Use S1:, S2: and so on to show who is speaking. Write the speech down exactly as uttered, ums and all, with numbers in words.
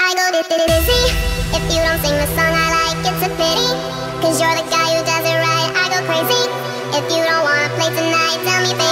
S1: I go di- di- dizzy. If you don't sing the song I like, it's a pity. Cause you're the guy who does it right, I go crazy. If you don't wanna play tonight, tell me baby.